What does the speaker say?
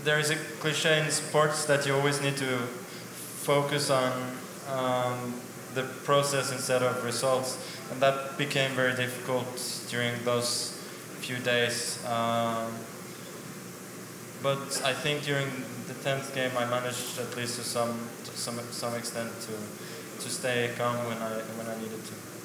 there is a cliche in sports that you always need to focus on the process instead of results, and that became very difficult during those few days. But I think during the 10th game I managed, at least to some extent, to stay calm when I needed to.